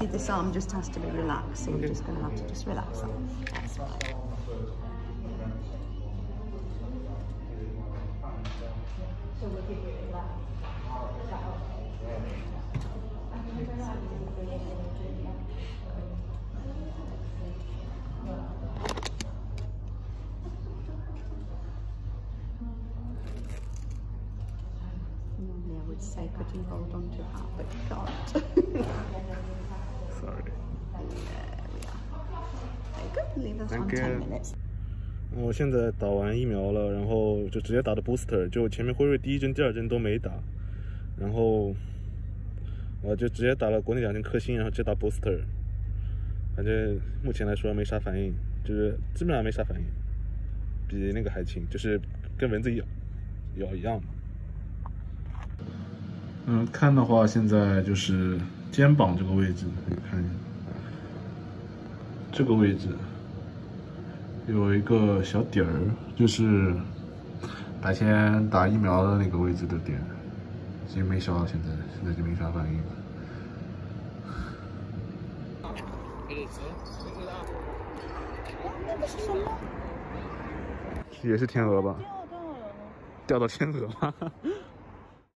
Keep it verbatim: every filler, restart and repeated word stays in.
See, this arm just has to be relaxed, so you're just going to have to just relax that. That's fine. Normally I would say, could you hold on to that, but you can't. Sorry. There we are. Very good. Leave us on ten minutes. 我现在打完疫苗了，然后就直接打的 booster， 就前面辉瑞第一针、第二针都没打，然后我就直接打了国内两针科兴，然后直接打 booster， 反正目前来说没啥反应，就是基本上没啥反应，比那个还轻，就是跟蚊子咬咬一样的。嗯，看的话，现在就是肩膀这个位置，可以看一下，这个位置。 有一个小点儿，就是白天打疫苗的那个位置的点，已经没消了，现在现在就没啥反应了。 那个是什么？ 也是天鹅吧？掉到天鹅吗？